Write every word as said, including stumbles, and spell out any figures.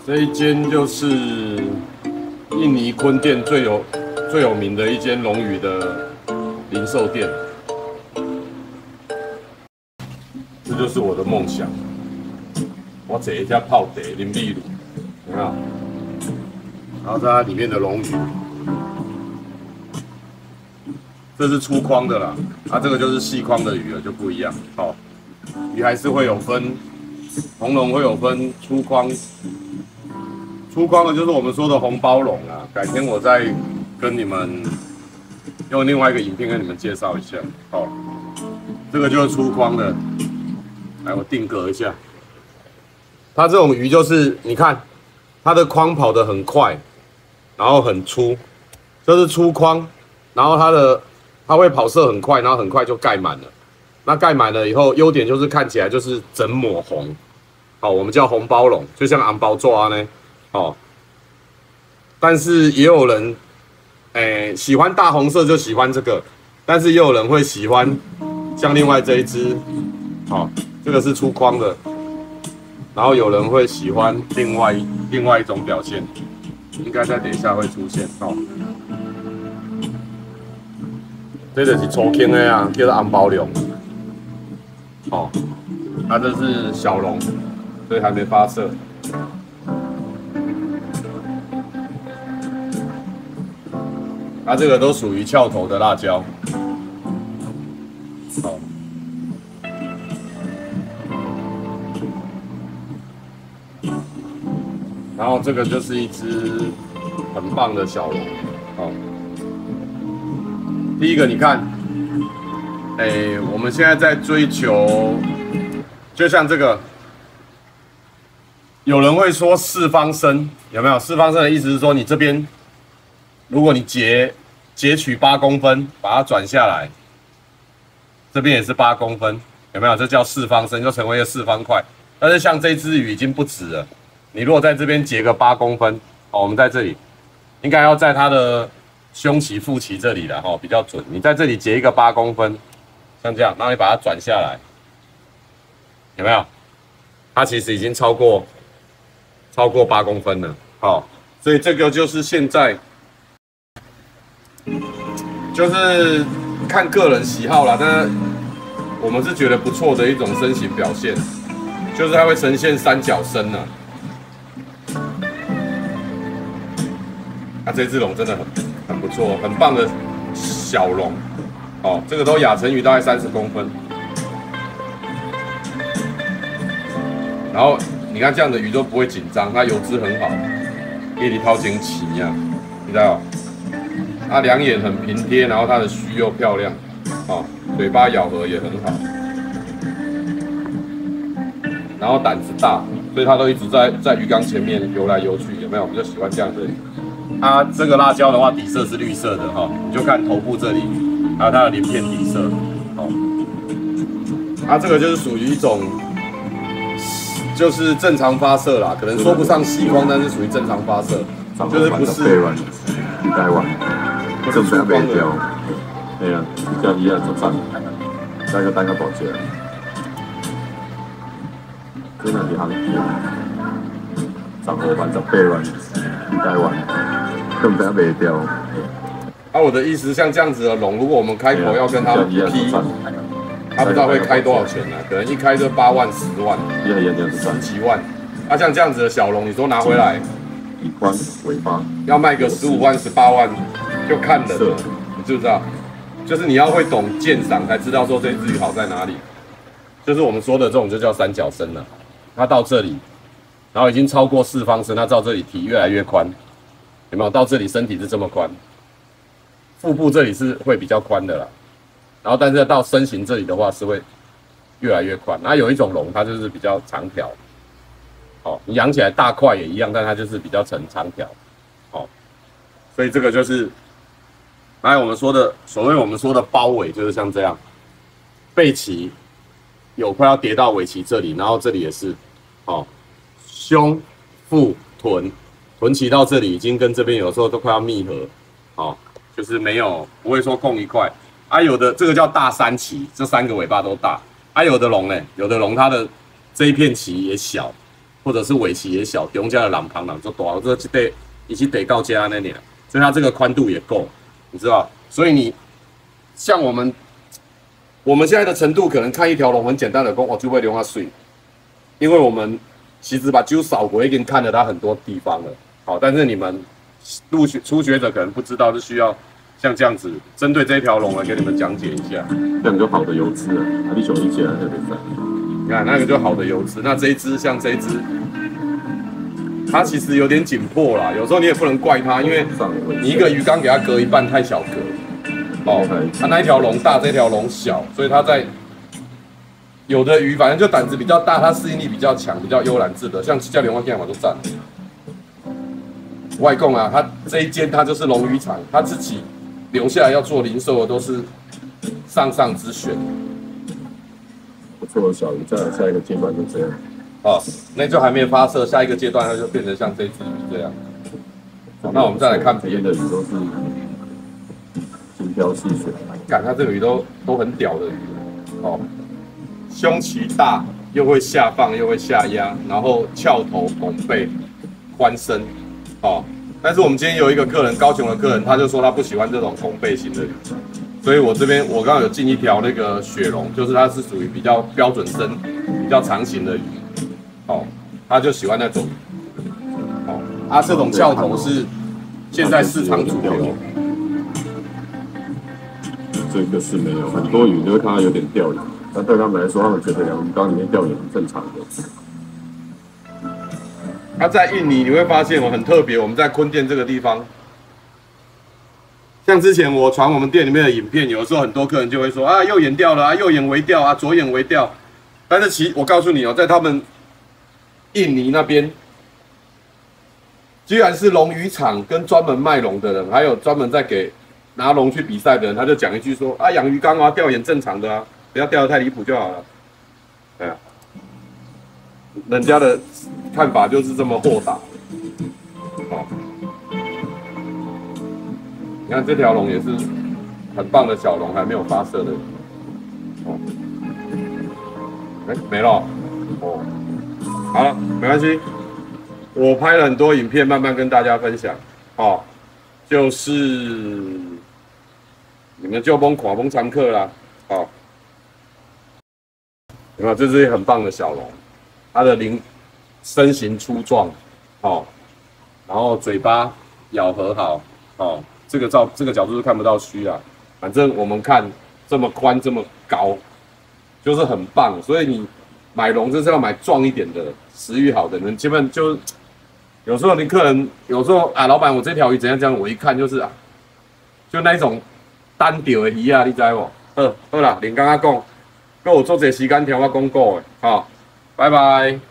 这一间就是印尼坤店最有最有名的一间龙鱼的零售店，这就是我的梦想。我坐一下泡茶啉秘鲁，有没有？然后它里面的龙鱼，这是粗框的啦，啊，这个就是细框的鱼了，就不一样。好、哦，鱼还是会有分，红龙会有分粗框。粗框的就是我们说的红包龙啊，改天我再跟你们用另外一个影片跟你们介绍一下。好、哦，这个就是粗框的，来我定格一下。它这种鱼就是你看，它的框跑得很快，然后很粗，这是粗框，然后它的它会跑色很快，然后很快就盖满了。那盖满了以后，优点就是看起来就是整抹红，好、哦，我们叫红包龙，就像昂包抓呢。哦，但是也有人，诶、欸，喜欢大红色就喜欢这个，但是也有人会喜欢像另外这一只，哦，这个是粗框的，然后有人会喜欢另外另外一种表现，应该在等一下会出现哦。这个是粗框的啊，叫做红包龙，哦，它、啊、这是小龙，所以还没发色。它、啊、这个都属于翘头的辣椒，好，然后这个就是一只很棒的小龙，好，第一个你看，哎、欸，我们现在在追求，就像这个，有人会说四方身，有没有？四方身的意思是说你这边。如果你截截取八公分，把它转下来，这边也是八公分，有没有？这叫四方身，就成为一个四方块。但是像这只鱼已经不直了，你如果在这边截个八公分，哦，我们在这里应该要在它的胸鳍、腹鳍这里了，哈、哦，比较准。你在这里截一个八公分，像这样，然后你把它转下来，有没有？它其实已经超过超过八公分了，好、哦，所以这个就是现在。就是看个人喜好啦，但是我们是觉得不错的一种身形表现，就是它会呈现三角身呢、啊。啊，这只龙真的很很不错，很棒的小龙，哦，这个都亚成鱼大概三十公分，然后你看这样的鱼都不会紧张，它油脂很好，叶里掏金鳍呀，你知道？它两眼很平贴，然后它的须又漂亮，哦，嘴巴咬合也很好，然后胆子大，所以它都一直在在鱼缸前面游来游去，有没有？我们就喜欢这样的。它这个辣椒的话，底色是绿色的哈、哦，你就看头部这里，还有它的鳞片底色，哦，它这个就是属于一种，就是正常发色啦，可能说不上细框，但是属于正常发色，就是不是台湾。正常卖掉，哎呀，比较一样做赞，再个单个保价，这两是行情，十五万、十八万，台湾，根本卖掉。 啊，我的意思，像这样子的龙，如果我们开口要跟他批，他不知道会开多少钱呢、啊？可能一开就八万、十万，十几万。啊，像这样子的小龙，你说拿回来， 以宽为八， 要卖个十五万、十八万。就看人了，你知不知道？就是你要会懂鉴赏，才知道说这只鱼好在哪里。就是我们说的这种就叫三角身了。它到这里，然后已经超过四方身，它到这里体越来越宽，有没有？到这里身体是这么宽，腹部这里是会比较宽的啦。然后但是到身形这里的话是会越来越宽。那有一种龙它就是比较长条，哦，你养起来大块也一样，但它就是比较成长条，哦，所以这个就是。来，我们说的所谓我们说的包尾，就是像这样，背鳍有快要跌到尾鳍这里，然后这里也是，哦，胸、腹、臀，臀鳍到这里已经跟这边有时候都快要密合，哦，就是没有不会说空一块，啊，有的这个叫大三鳍，这三个尾巴都大，啊，有的龙呢，有的龙它的这一片鳍也小， 或者是尾鳍也小，中间的朗旁朗就大，这这得一起得到家那点，所以它这个宽度也够，你知道？所以你像我们我们现在的程度，可能看一条龙很简单的工，哦就会流它水，因为我们其实把酒扫过，已经看了它很多地方了。好，但是你们入学初学者可能不知道，是需要像这样子针对这条龙来给你们讲解一下。 这样就好的油脂了，啊，你想一起来特别赞。 你看那个就好的油脂，那这一只像这一只，它其实有点紧迫啦。有时候你也不能怪它，因为你一个鱼缸给它隔一半太小隔。哦，它那一条龙大，这条龙小，所以它在有的鱼反正就胆子比较大，它适应力比较强，比较悠然自得。像叫莲花天马都占了。外供啊，他这一间他就是龙鱼场，他自己留下来要做零售的都是上上之选。 不错的小鱼，再来下一个阶段就这样。 哦，那就还没有发射，下一个阶段它就变成像这只鱼这样。好，那我们再来看别的鱼都是精挑细选。 看它这个鱼都都很屌的鱼哦，胸鳍大，又会下放又会下压，然后翘头拱背，宽身。哦，但是我们今天有一个客人，高雄的客人，他就说他不喜欢这种拱背型的鱼，所以我这边我刚刚有进一条那个雪龙，就是它是属于比较标准身、比较长型的鱼，哦，他就喜欢那种，哦，啊，这种翘头是现在市场主流， 这个是没有，很多鱼就会看到有点掉眼，但对他们来说，他们觉得养鱼缸里面掉眼很正常的。 它、啊、在印尼你会发现我很特别，我们在坤甸这个地方，像之前我传我们店里面的影片，有的时候很多客人就会说啊右眼掉了啊，右眼微掉啊，左眼微掉，但是其我告诉你哦，在他们印尼那边，居然是龙鱼场跟专门卖龙的人，还有专门在给拿龙去比赛的人，他就讲一句说啊养鱼缸啊掉眼正常的啊，不要掉得太离谱就好了，对啊。人家的看法就是这么豁达，哦，你看这条龙也是很棒的小龙，还没有发射的，哦，哎、欸、没了，哦，好了，没关系，我拍了很多影片，慢慢跟大家分享，哦，就是你们就崩垮崩常客啦，哦，有没有？这是很棒的小龙。它的鳞身形粗壮，哦，然后嘴巴咬合好，哦，这个照这个角度是看不到须啊，反正我们看这么宽这么高，就是很棒。所以你买龙就是要买壮一点的，食欲好的人，基本就有时候你客人有时候啊，老板我这条鱼怎样怎样，我一看就是啊，就那一种单钓的鱼啊，你知无？好，好啦，连刚刚讲，跟我做这时间听我讲过的，好。拜拜。